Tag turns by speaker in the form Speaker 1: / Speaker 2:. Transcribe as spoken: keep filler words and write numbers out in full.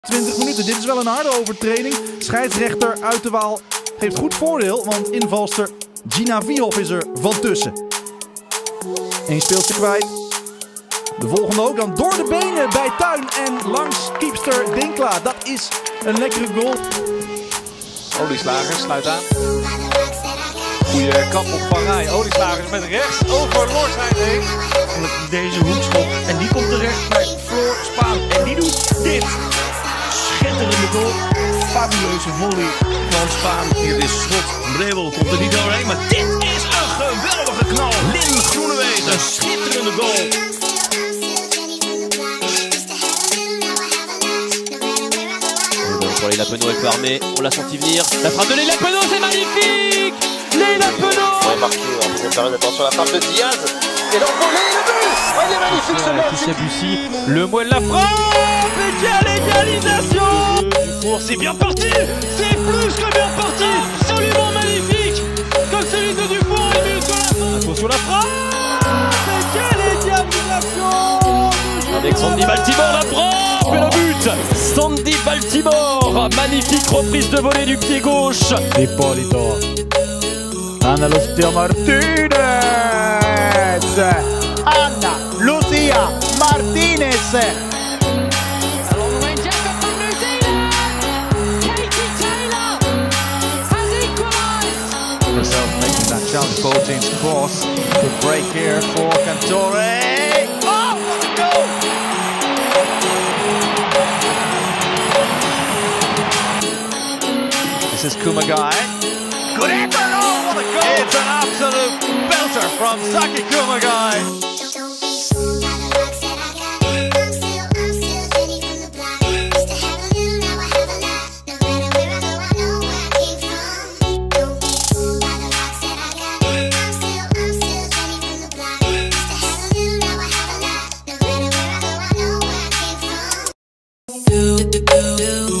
Speaker 1: twintig minuten. Dit is wel een harde overtreding. Scheidsrechter uit de Waal geeft goed voordeel, want invalster Gina Vierhoff is er van tussen. Eén speelster kwijt. De volgende ook dan door de benen bij Tuin en langs keepster Dinkla. Dat is een lekkere goal.
Speaker 2: Olieslagers sluit aan. Goeie kampopvangerij. Olieslagers met rechts over Lorsheim heen.
Speaker 3: Deze hoekschop en die komt terecht bij Floor Spaan en die doet dit. Schitterende goal. Fabuleuze volley van Spaan. Hier is schot. Brevel komt er niet doorheen, maar dit is een geweldige knal. Lynn Groenewegen, schitterende goal.
Speaker 4: Pour Leila Penaud, elle peut armer, on l'a senti venir. La frappe de Leila Penaud, c'est magnifique! Leila Penaud!
Speaker 5: On est marqué en deuxième période, attention à la frappe de Diaz. Et l'envolée, le but! Oh, il est magnifique ce match!
Speaker 4: Christian Bussy, le moelle de la frappe! Et quelle égalisation!
Speaker 3: C'est bien parti! C'est plus que bien parti! Absolument magnifique! Comme celui de Dufour et but de la fin!
Speaker 4: Attention la frappe!
Speaker 3: Et quelle égalisation!
Speaker 4: Avec Sandy Baltimore, la frappe et le but! Sandy Baltimore, magnifique reprise de volée du pied gauche.
Speaker 1: Ippolito. Anna Lucia Martinez. Anna Lucia Martinez.
Speaker 6: Along the way, Jacob van New Zealand. Katie Taylor has equalised.
Speaker 2: Herself making that challenge. Bolton's cross. Good break here for Cantore. Oh, what a goal! This is Kumagai. Good effort! Oh, what a goal! It's an absolute belter from Saki Kumagai.
Speaker 7: do, do, do.